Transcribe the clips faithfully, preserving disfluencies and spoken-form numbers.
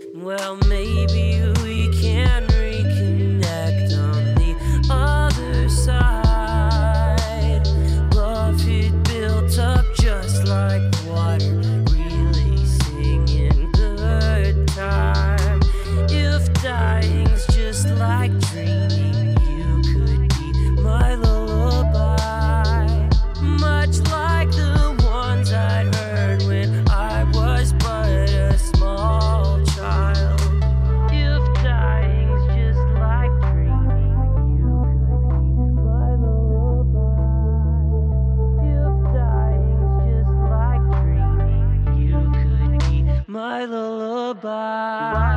Well, maybe we can reconnect on the other side. Love had built up just like water, releasing in good time. If dying's just like dreaming, you could be my lullaby, much like the ones I'd heard when I was but a small child. If dying's just like dreaming, you could be my lullaby. If dying's just like dreaming, you could be my lullaby.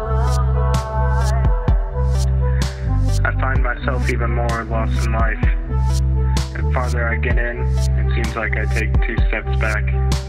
I find myself even more lost in life. The farther I get in, it seems like I take two steps back.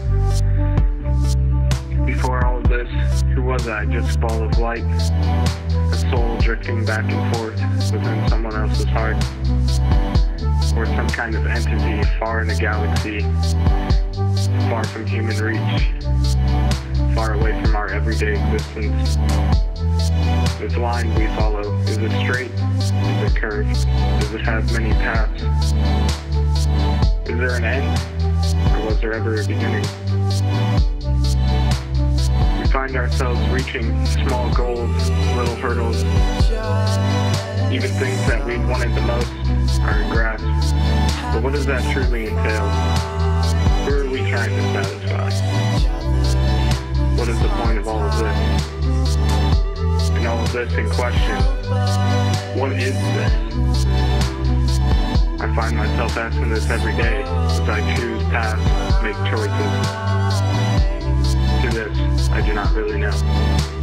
Before all of this, who was I? Just a ball of light, a soul drifting back and forth within someone else's heart, or some kind of entity far in a galaxy, far from human reach, far away from our everyday existence. This line we follow, is it straight? Is it curved? Does it have many paths? Is there an end? Or was there ever a beginning? We find ourselves reaching small goals, little hurdles. Even things that we wanted the most are in grasp. But what does that truly entail? Who are we trying to satisfy? What is the point of all of this? And all of this in question, what is this? I find myself asking this every day as I choose paths, make choices. To this, I do not really know.